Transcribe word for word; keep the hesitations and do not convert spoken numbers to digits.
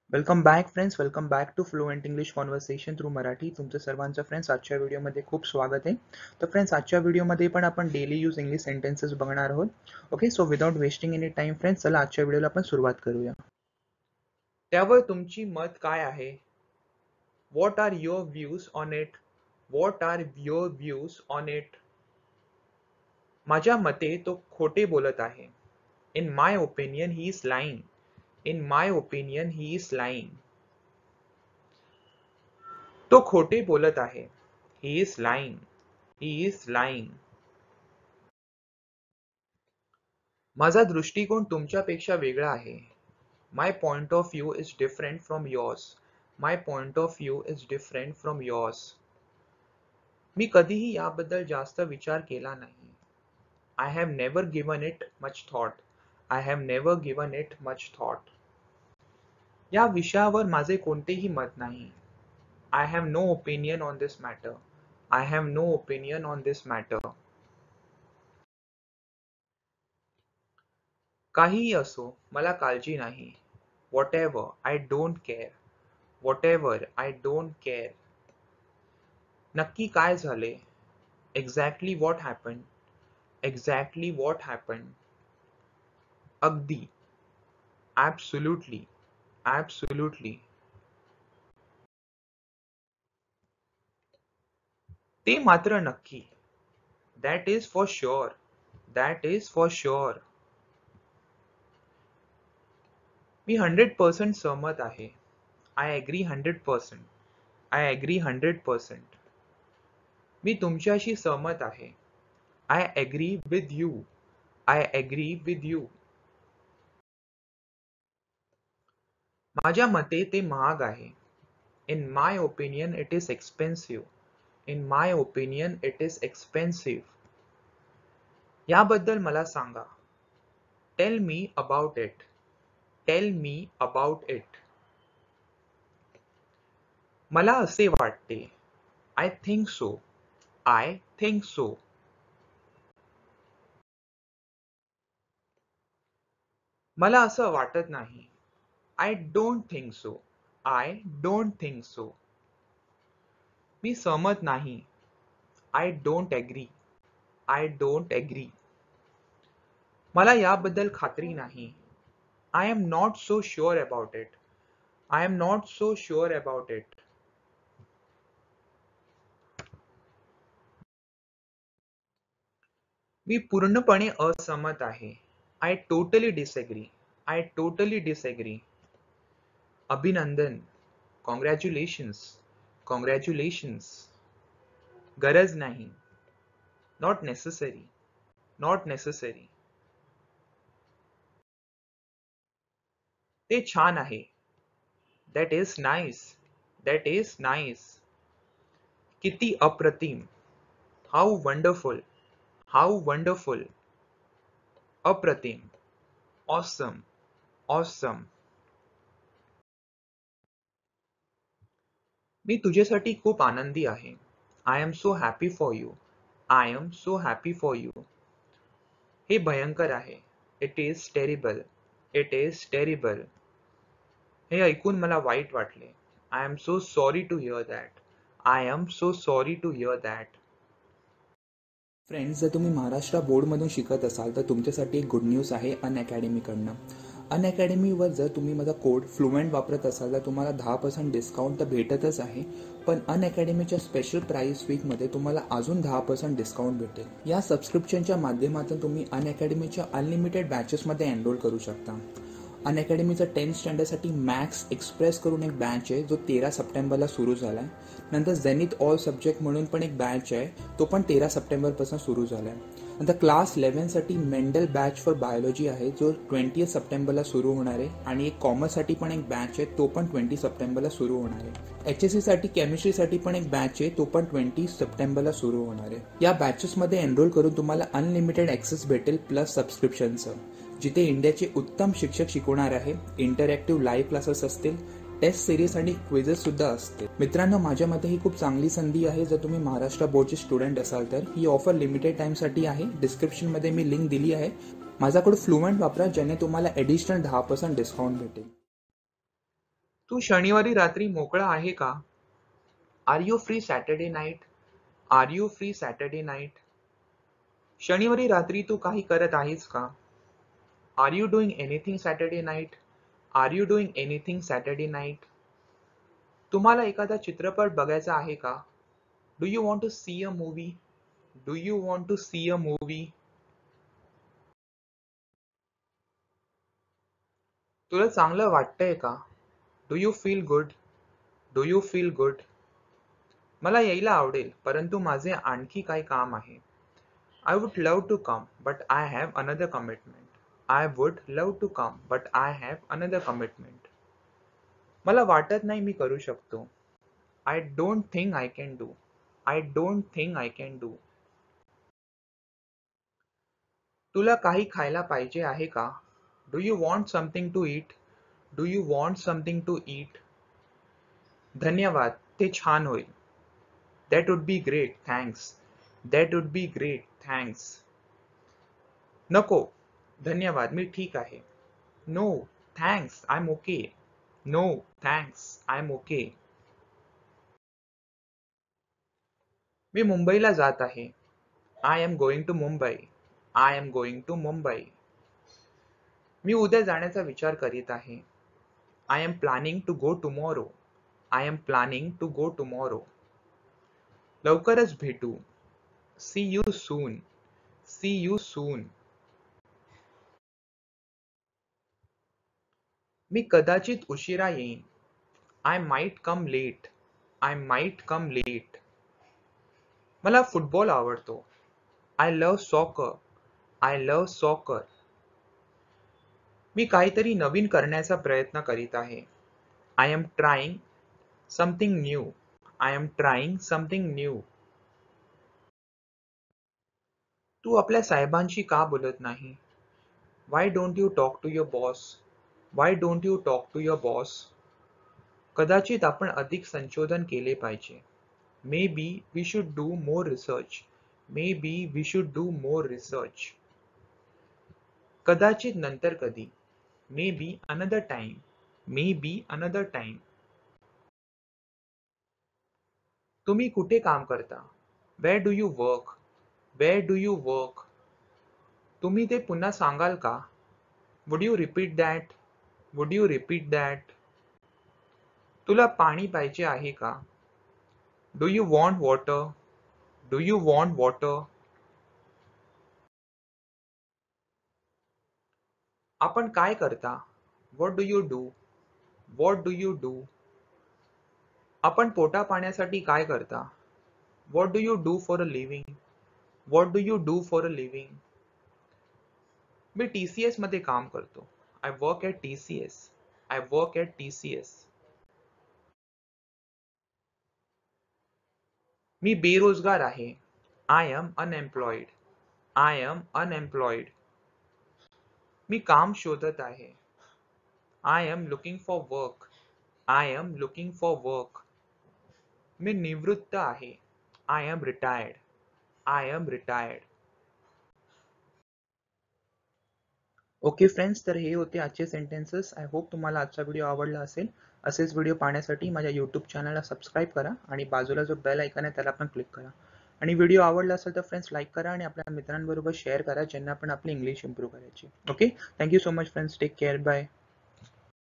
Welcome back friends, welcome back to fluent English conversation through Marathi. तुमचं सर्वांचं friends आजच्या व्हिडिओमध्ये खूप स्वागत आहे. तर फ्रेंड्स, आजच्या व्हिडिओमध्ये पण आपण डेली यूज इंग्लिश सेंटेन्सेस बघणार आहोत. Okay, so without wasting any time friends, चला आजच्या व्हिडिओला आपण सुरुवात करूया. त्यावर तुमची मत काय आहे? What are your views on it? What are your views on it? माझ्या मते तो खोटे बोलत आहे. In my opinion he is lying. In my opinion he is lying. तो खोटे बोलत आहे. He is lying. He is lying. माझा दृष्टिकोन तुमच्यापेक्षा वेगळा आहे. My point of view is different from yours. My point of view is different from yours. मी कधीही याबद्दल जास्त विचार केला नाही. I have never given it much thought. I have never given it much thought. या विषयावर माझे कोणतेही मत नाही. I have no opinion on this matter. I have no opinion on this matter. काहीही असो, मला काळजी नाही. Whatever, I don't care. Whatever, I don't care. नक्की काय झाले? Exactly what happened? Exactly what happened? अगदी. Absolutely. Absolutely. ते मात्र नक्की. That is for sure. That is for sure. मी हंड्रेड पर्सेंट सहमत आहे. I agree hundred percent. I agree hundred percent. मी तुमच्याशी सहमत आहे. I agree with you. I agree with you. माझ्या मते ते महाग आहे. In my opinion, it is expensive. In my opinion, it is expensive. याबद्दल मला सांगा. Tell me about it. Tell me about it. मला असे वाटते. I think so. I think so. मला असं वाटत नाही. I don't think so. I don't think so. मी सहमत नाही. I don't agree. I don't agree. मला याबद्दल खात्री नाही. I am not so sure about it. I am not so sure about it. मी पूर्णपणे असहमत आहे. I totally disagree. I totally disagree. अभिनंदन. Congratulations. Congratulations. गरज नाही. Not necessary. Not necessary. ते छान आहे. That is nice. That is nice. किती अप्रतिम. How wonderful. How wonderful. अप्रतिम. Awesome. Awesome. मी तुझ्यासाठी खूप आनंदी आहे. I am so happy for you. I am so happy for you. हे भयंकर आहे. It is terrible. It is terrible. हे ऐकून मला वाईट वाटले. I am so sorry to hear that. I am so sorry to hear that. Friends, जर तुम्ही महाराष्ट्र बोर्डमधून शिकत असाल तर तुमच्यासाठी एक गुड न्यूज आहे अनअकॅडमीकडनं. अनअकॅडमीवर जर तुम्ही माझा कोड फ्लुएंट वापरत असाल तर तुम्हाला दहा पर्सेंट डिस्काउंट तर भेटतच आहे, पण अनअकॅडमीच्या स्पेशल प्राइस वीकमध्ये तुम्हाला अजून दहा पर्सेंट डिस्काउंट भेटेल. या सबस्क्रिप्शनच्या माध्यमातून तुम्ही अनअकॅडमीच्या अनलिमिटेड बॅचेसमध्ये एनरोल करू शकता. अनअकॅडमीचं टेन्थ स्टँडर्डसाठी मॅक्स एक्सप्रेस करून एक बॅच आहे जो तेरा सप्टेंबरला सुरू झाला आहे. नंतर झेनिथ ऑल सब्जेक्ट म्हणून पण एक बॅच आहे, तो पण तेरा सप्टेंबरपासून सुरू झाला आहे. नंतर क्लास इलेव्हनसाठी मेंडल बॅच फॉर बायोलॉजी आहे जो ट्वेंटी सप्टेंबरला सुरू होणार आहे, आणि एक कॉमर्ससाठी पण एक बॅच आहे तो पण ट्वेंटी सप्टेंबरला सुरू होणार आहे. एच एस सीसाठी केमिस्ट्रीसाठी पण एक बॅच आहे तो पण ट्वेंटी सप्टेंबरला सुरू होणार आहे. या बॅचेसमध्ये एनरोल करून तुम्हाला अनलिमिटेड ऍक्सेस भेटेल प्लस सबस्क्रिप्शनचं, जिथे इंडियाचे उत्तम शिक्षक शिकवणार आहे. इंटरॅक्टिव्ह लाईव्ह क्लासेस असतील, टेस्ट सिरीज आणि क्विजेस सुद्धा असतील. मित्रांनो, माझ्या मते ही खूप चांगली संधी आहे. जर तुम्ही महाराष्ट्र बोर्डचे स्टुडंट असाल तर ही ऑफर लिमिटेड टाइमसाठी आहे. डिस्क्रिप्शन मध्ये मी लिंक दिली आहे. माझा कोड फ्लुएंट वापरा, ज्याने तुम्हाला ऍडिशनल दहा पर्सेंट डिस्काउंट भेटेल. तू शनिवारी रात्री मोकळा आहे का? Are you free Saturday night? Are you free Saturday night? शनिवारी रात्री तू काही करत आहेस का? Are you doing anything Saturday night? Are you doing anything Saturday night? तुम्हाला एखादा चित्रपट बघायचा आहे का? Do you want to see a movie? Do you want to see a movie? तुला चांगलं वाटतंय का? Do you feel good? Do you feel good? मला यायला आवडेल, परंतु माझे आणखी काही काम आहे. I would love to come, but I have another commitment. I would love to come, but I have another commitment. मला वाटत नाही मी करू शकतो. I don't think I can do. I don't think I can do. तुला काही खायला पाहिजे आहे का? Do you want something to eat? Do you want something to eat? धन्यवाद, ते छान होईल. That would be great, thanks. That would be great, thanks. नको, धन्यवाद, मी ठीक आहे. No, thanks, I'm okay. No, thanks, I'm okay. मी मुंबईला जात आहे. I am going to Mumbai. I am going to Mumbai. मी उद्या जाण्याचा विचार करीत आहे. I am planning to go tomorrow. I am planning to go tomorrow. लवकरच भेटू. See you soon. See you soon. मी कदाचित उशिरा येईन. I might come late. I might come late. मला फुटबॉल आवडतो. I love soccer. I love soccer. मी काहीतरी नवीन करण्याचा प्रयत्न करीत आहे. I am trying something new. I am trying something new. तू आपल्या साहेबांशी का बोलत नाही? Why don't you talk to your boss? Why don't you talk to your boss? कदाचित आपण अधिक संशोधन केले पाहिजे. Maybe we should do more research. Maybe we should do more research. कदाचित नंतर कधी. Maybe another time. Maybe another time. तुम्ही कुठे काम करता? Where do you work? Where do you work? तुम्ही ते पुन्हा सांगाल का? Would you repeat that? Would you repeat that? तुला पाणी पाहिजे आहे का? Do you want water? Do you want water? आपण काय करता? What do you do? What do you do? आपण पोटा पाण्यासाठी काय करता? What do you do for a living? What do you do for a living? Me T C S मध्ये काम करतो. I work at T C S. I work at T C S. मी बेरोजगार आहे. I am unemployed. I am unemployed. मी काम शोधत आहे. I am looking for work. I am looking for work. मी निवृत्त आहे. I am retired. I am retired. Okay friends, तर हे होते आजचे सेंटेन्सेस. आय होप तुम्हाला आजचा व्हिडिओ आवडला असेल. असेच व्हिडिओ पाहण्यासाठी माझ्या यूट्यूब चॅनलला सबस्क्राईब करा आणि बाजूला जो बेल आयकॉन आहे त्याला पण क्लिक करा. आणि व्हिडिओ आवडला असेल तर फ्रेंड्स लाईक करा आणि आपल्या मित्रांबरोबर शेअर करा ज्यांना पण आपली इंग्लिश इम्प्रूव्ह करायची. Okay, thank you so much friends. Take care. Bye.